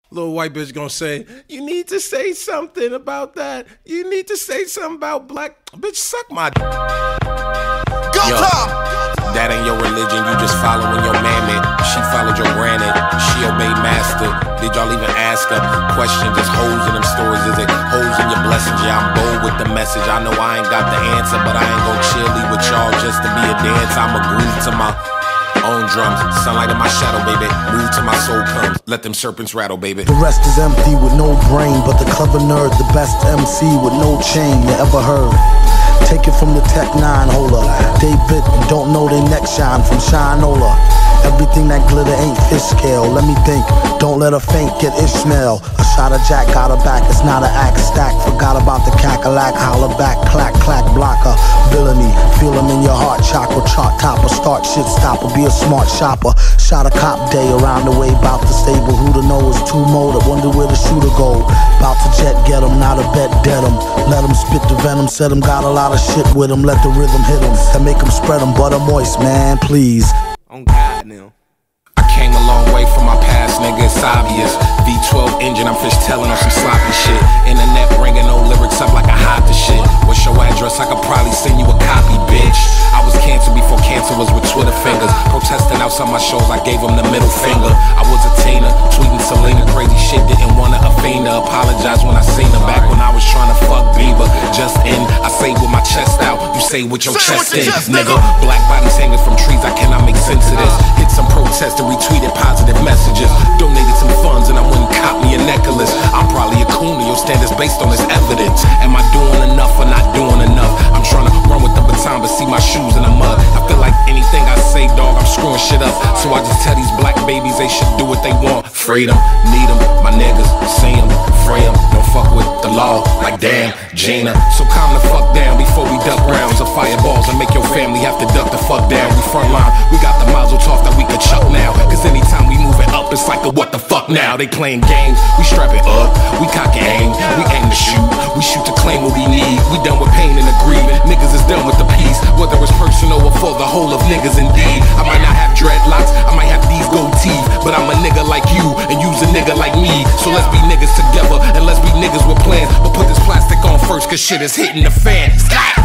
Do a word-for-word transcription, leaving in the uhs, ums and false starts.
Little white bitch gonna say, you need to say something about that. You need to say something about black. Bitch, suck my d. Go Yo, Tom! that ain't your religion, you just following your mammy. She followed your granny, she obeyed master. Did y'all even ask her? Question, just holes in them stories. Is it holes in your blessings? Yeah, I'm bold with the message. I know I ain't got the answer, but I ain't gon' cheerlead with y'all just to be a dance. I'ma groove to my own drums, sunlight in my shadow, baby. Move till my soul comes, let them serpents rattle, baby. The rest is empty with no brain, but the clever nerd, the best M C with no chain you ever heard. Take it from the Tech Nine holder. They bit and don't know they neck shine from Shinola. Everything that glitter ain't fish scale. Let me think, don't let her faint, get Ishmael. A shot of Jack got her back, it's not an axe stack. Forgot about the cackalack, holler back, clack, clack, blocker. Villainy, feel him in your heart, chakra, chart topper. Start shit stopper, be a smart shopper. Shot a cop day around the way, bout to stable. Who to know is two motor, wonder where the shooter go. Bout to jet get him, not a bet dead him. Let him spit the venom, said him got a lot of shit with him. Let the rhythm hit him, and make him spread him butter moist, man, please. On God now. I came a long way from my past, nigga, it's obvious. V twelve engine, I'm fish telling on some sloppy shit. Internet bringing no lyrics up like I hide the shit. What's your address? I could probably send you a copy, bitch. I was cancer before cancer was with Twitter fingers. Protesting outside my shows, I gave him the middle finger. I was a tainer, tweeting Selena, crazy shit, didn't wanna offend her. Apologize when I seen her back when I was trying to fuck Bieber. Just in, I say with my chest out, you say with your Say chest with in, your chest, nigga. nigga. Black bodies hanging from trees, I cannot make sense of this. Hit some protest and retweeted positive messages. Donated some funds and I wouldn't cop me a necklace. I'm probably a coon, your standards based on this evidence. Am I doing enough or not doing enough? I'm trying to run with the baton but see my shoes in the mud. I feel like anything I say, dog, I'm screwing shit up. So I just tell these black babies they should do what they want. Freedom, need them, my niggas, see them, free them. Don't fuck with the law, like damn, Gina. So calm the fuck down before we duck rounds of fireballs and make your family have to duck the fuck down. We front line, we got the Mazel Tov that we could chuck now. Cause anytime we move it up, it's like a what the fuck now. They playing games, we strap it up, we cock and aim, we aim to shoot, we shoot to claim what we need. We done with pain and the greed, niggas is done with the peace. Whether it's personal or for the whole of niggas indeed. I might not have dreadlocks, I might have these gold teeth, but I'm a nigga like you and you's a nigga like me. So let's be niggas together and let's be niggas with plans. But put this plastic on first cause shit is hitting the fan. Slap!